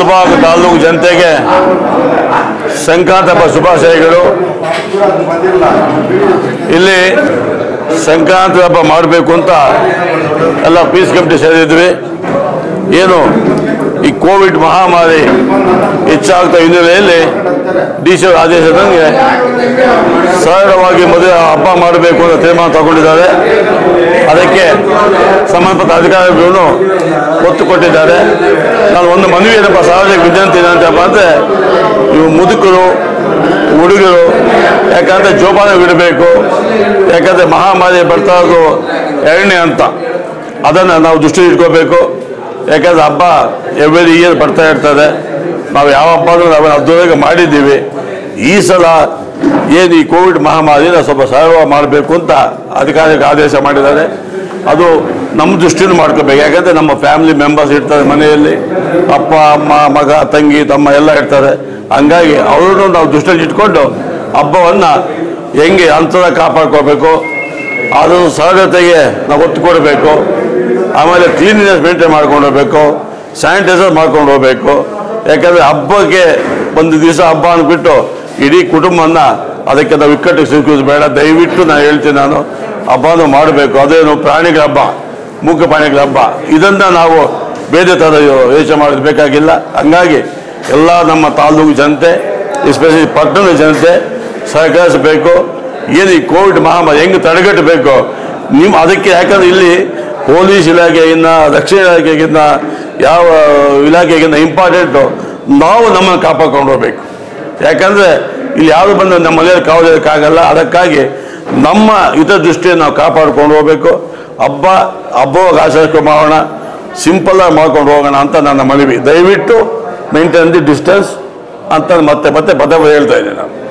ರಾಯಬಾಗ್ ತಾಲೂಕು ಜನತೆಗೆ ಸಂಕ್ರಾಂತಿ ಹಬ್ಬ ಶುಭಾಶಯಗಳು. ಇಲ್ಲಿ ಸಂಕ್ರಾಂತಿ ಹಬ್ಬ ಮಾಡಬೇಕು ಅಂತ ಎಲ್ಲ ಪೀಸ್ ಕಮಿಟಿ ಸೇರಿದ್ವಿ. ಏನು ಈ ಕೋವಿಡ್ ಮಹಾಮಾರಿ ಹೆಚ್ಚಾಗ್ತಾ ಹಿನ್ನೆಲೆಯಲ್ಲಿ ಡಿ.ಸಿ ಆದೇಶದಂಗೆ ಸರಳವಾಗಿ ಮದುವೆ ಹಬ್ಬ ಮಾಡಬೇಕು ಅಂತ ತೀರ್ಮಾನ ತಗೊಂಡಿದ್ದಾರೆ. ಅದಕ್ಕೆ ಸಂಬಂಧಪಟ್ಟ ಅಧಿಕಾರಿಗಳು ಒತ್ತು ಕೊಟ್ಟಿದ್ದಾರೆ. ನಾನು ಒಂದು ಮನವಿ ಏನಪ್ಪ ಸಾರ್ವಜನಿಕ ವಿದ್ಯಾರ್ಥಿ ಏನಂತಪ್ಪ ಅಂದರೆ ಇವು ಮುದುಕರು ಹುಡುಗರು ಯಾಕಂದರೆ ಜೋಪಾನ ಬಿಡಬೇಕು. ಯಾಕಂದರೆ ಮಹಾಮಾರಿ ಬರ್ತಾ ಇರೋದು ಎರಡನೇ ಹಂತ, ಅದನ್ನು ನಾವು ದೃಷ್ಟಿ ಇಟ್ಕೋಬೇಕು. ಯಾಕಂದರೆ ಹಬ್ಬ ಎವ್ರಿ ಇಯರ್ ಬರ್ತಾ ಇರ್ತದೆ. ನಾವು ಯಾವ ಹಬ್ಬನೂ ನಾವು ಅದ್ದೂರಿಯಾಗಿ ಮಾಡಿದ್ದೀವಿ. ಈ ಸಲ ಏನು ಈ ಕೋವಿಡ್ ಮಹಾಮಾರಿನ ಸ್ವಲ್ಪ ಸರಳವಾಗಿ ಮಾಡಬೇಕು ಅಂತ ಅಧಿಕಾರಿಗೆ ಆದೇಶ ಮಾಡಿದ್ದಾರೆ. ಅದು ನಮ್ಮ ದೃಷ್ಟಿನೂ ಮಾಡ್ಕೋಬೇಕು. ಯಾಕಂದರೆ ನಮ್ಮ ಫ್ಯಾಮಿಲಿ ಮೆಂಬರ್ಸ್ ಇರ್ತಾರೆ ಮನೆಯಲ್ಲಿ, ಅಪ್ಪ ಅಮ್ಮ ಮಗ ತಂಗಿ ತಮ್ಮ ಎಲ್ಲ ಇರ್ತಾರೆ. ಹಂಗಾಗಿ ಅವ್ರನ್ನೂ ನಾವು ದೃಷ್ಟಿಯಲ್ಲಿ ಇಟ್ಕೊಂಡು ಹಬ್ಬವನ್ನು ಹೆಂಗೆ ಅಂತರ ಕಾಪಾಡ್ಕೋಬೇಕು, ಅದು ಸಹಜತೆಗೆ ನಾವು ಒತ್ತು ಕೊಡಬೇಕು. ಆಮೇಲೆ ಕ್ಲೀನ್ನೆಸ್ ಮೇಂಟೈನ್ ಮಾಡ್ಕೊಂಡು ಹೋಗ್ಬೇಕು, ಸ್ಯಾನಿಟೈಸರ್ ಮಾಡ್ಕೊಂಡು ಹೋಗ್ಬೇಕು. ಯಾಕಂದರೆ ಹಬ್ಬಕ್ಕೆ ಒಂದು ದಿವಸ ಹಬ್ಬ ಅಂದ್ಬಿಟ್ಟು ಇಡೀ ಕುಟುಂಬನ ಅದಕ್ಕೆ ನಾವು ಇಕ್ಕಟ್ಟಿಗೆ ಸಿಕ್ಕಿಸಬೇಡ. ದಯವಿಟ್ಟು ನಾನು ಹೇಳ್ತೀನಿ, ನಾನು ಹಬ್ಬನೂ ಮಾಡಬೇಕು. ಅದೇನು ಪ್ರಾಣಿಗಳ ಹಬ್ಬ, ಮೂಕ ಪ್ರಾಣಿಗಳ ಹಬ್ಬ, ಇದನ್ನು ನಾವು ಬೇರೆ ಥರ ಯೋಚನೆ ಮಾಡೋದು ಬೇಕಾಗಿಲ್ಲ. ಹಂಗಾಗಿ ಎಲ್ಲ ನಮ್ಮ ತಾಲೂಕು ಜನತೆ, ಎಸ್ಪೆಷಲಿ ಪಟ್ಟಣದ ಜನತೆ ಸಹಕರಿಸಬೇಕು. ಏನು ಈ ಕೋವಿಡ್ ಮಹಾಮಾರಿ ಹೆಂಗೆ ತಡೆಗಟ್ಟಬೇಕು ನೀವು ಅದಕ್ಕೆ. ಯಾಕಂದರೆ ಇಲ್ಲಿ ಪೊಲೀಸ್ ಇಲಾಖೆಗಿನ್ನ, ರಕ್ಷಣಾ ಇಲಾಖೆಗಿನ್ನ, ಯಾವ ಇಲಾಖೆಗಿನ್ನ ಇಂಪಾರ್ಟೆಂಟು ನಾವು ನಮ್ಮನ್ನು ಕಾಪಾಡ್ಕೊಂಡು ಹೋಗ್ಬೇಕು. ಯಾಕಂದರೆ ಇಲ್ಲಿ ಯಾರು ಬಂದು ನಮ್ಮ ಮನೆಯಲ್ಲಿ ಕಾವಲಿಕ್ಕಾಗಲ್ಲ. ಅದಕ್ಕಾಗಿ ನಮ್ಮ ಹಿತದೃಷ್ಟಿಯನ್ನು ನಾವು ಕಾಪಾಡ್ಕೊಂಡು ಹೋಗಬೇಕು. ಹಬ್ಬವಾಗಿ ಆಚರಿಸ್ಕೊಂಡು ಮಾಡೋಣ, ಸಿಂಪಲ್ಲಾಗಿ ಮಾಡ್ಕೊಂಡು ಹೋಗೋಣ ಅಂತ ನನ್ನ ಮನವಿ. ದಯವಿಟ್ಟು ಮೇಂಟೈನ್ ದಿ ಡಿಸ್ಟೆನ್ಸ್ ಅಂತ ಮತ್ತೆ ಹೇಳ್ತಾ ಇದ್ದೀನಿ ನಾನು.